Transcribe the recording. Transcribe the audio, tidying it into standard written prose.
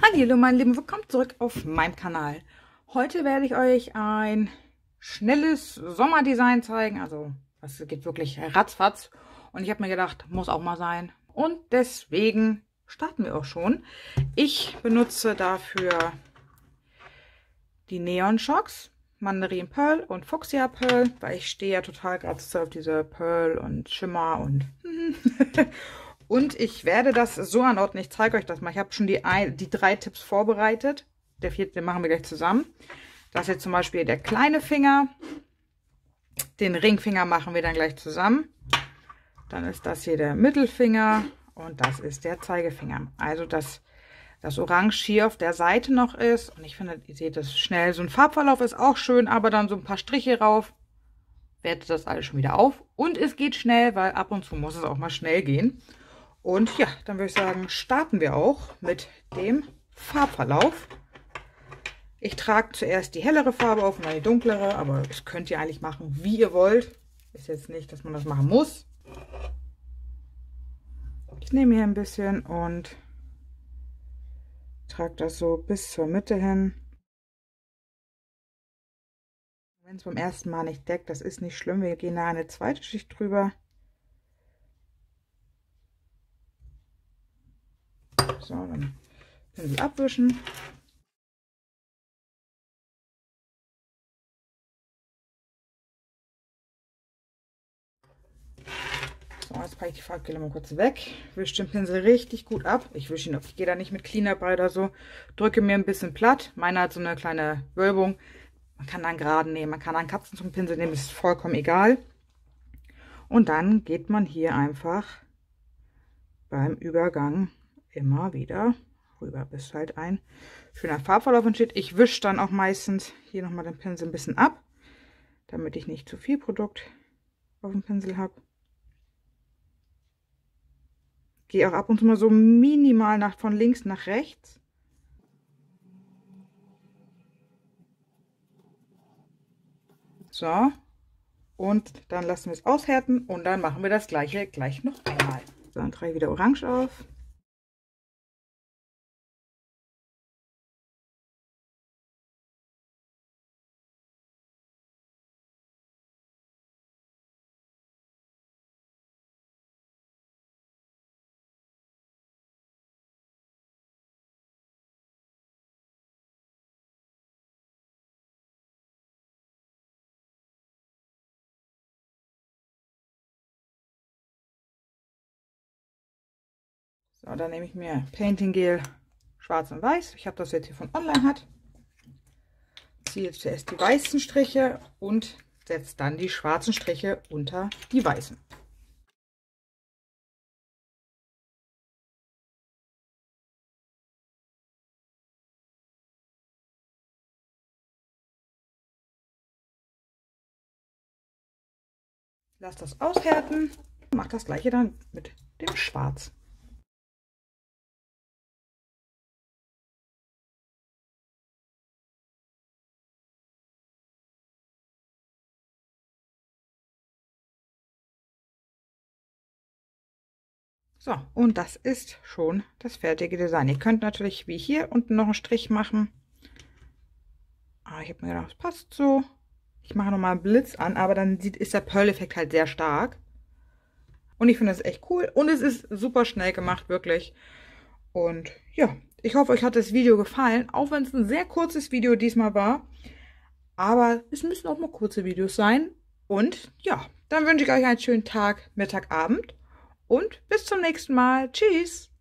Hallo meine Lieben, willkommen zurück auf meinem Kanal. Heute werde ich euch ein schnelles Sommerdesign zeigen, also das geht wirklich ratzfatz und ich habe mir gedacht, muss auch mal sein und deswegen starten wir auch schon. Ich benutze dafür die Neon Shocks, Mandarin Pearl und Fuchsia Pearl, weil ich stehe ja total gerade auf diese Pearl und Schimmer und und ich werde das so anordnen, ich zeige euch das mal. Ich habe schon die 3 Tipps vorbereitet. Der 4. den machen wir gleich zusammen. Das ist jetzt zum Beispiel der kleine Finger. Den Ringfinger machen wir dann gleich zusammen. Dann ist das hier der Mittelfinger und das ist der Zeigefinger. Also das Orange hier auf der Seite noch ist. Und ich finde, ihr seht das schnell. So ein Farbverlauf ist auch schön, aber dann so ein paar Striche rauf. Wertet das alles schon wieder auf. Und es geht schnell, weil ab und zu muss es auch mal schnell gehen. Und ja, dann würde ich sagen, starten wir auch mit dem Farbverlauf. Ich trage zuerst die hellere Farbe auf und dann die dunklere, aber das könnt ihr eigentlich machen, wie ihr wollt. Ist jetzt nicht, dass man das machen muss. Ich nehme hier ein bisschen und trage das so bis zur Mitte hin. Wenn es beim ersten Mal nicht deckt, das ist nicht schlimm. Wir gehen da eine zweite Schicht drüber. So, dann Pinsel abwischen. So, jetzt packe ich die Farbquelle mal kurz weg. Wische den Pinsel richtig gut ab. Ich wische ihn auf. Ich gehe da nicht mit Cleaner bei oder so. Drücke mir ein bisschen platt. Meiner hat so eine kleine Wölbung. Man kann einen geraden nehmen, man kann einen Katzenzungenpinsel nehmen, ist vollkommen egal. Und dann geht man hier einfach beim Übergang immer wieder rüber, bis halt ein schöner Farbverlauf entsteht. Ich wische dann auch meistens hier nochmal den Pinsel ein bisschen ab, damit ich nicht zu viel Produkt auf dem Pinsel habe. Gehe auch ab und zu mal so minimal von links nach rechts. So, und dann lassen wir es aushärten und dann machen wir das gleiche gleich noch einmal. So, dann trage ich wieder Orange auf. So, dann nehme ich mir Painting Gel schwarz und weiß. Ich habe das jetzt hier von Online hat. Ziehe jetzt zuerst die weißen Striche und setze dann die schwarzen Striche unter die weißen. Lass das aushärten. Mach das gleiche dann mit dem Schwarz. So, und das ist schon das fertige Design. Ihr könnt natürlich wie hier unten noch einen Strich machen. Aber ich habe mir gedacht, das passt so. Ich mache nochmal einen Blitz an, aber dann ist der Pearl-Effekt halt sehr stark. Und ich finde das echt cool. Und es ist super schnell gemacht, wirklich. Und ja, ich hoffe, euch hat das Video gefallen. Auch wenn es ein sehr kurzes Video diesmal war. Aber es müssen auch mal kurze Videos sein. Und ja, dann wünsche ich euch einen schönen Tag, Mittag, Abend. Und bis zum nächsten Mal. Tschüss!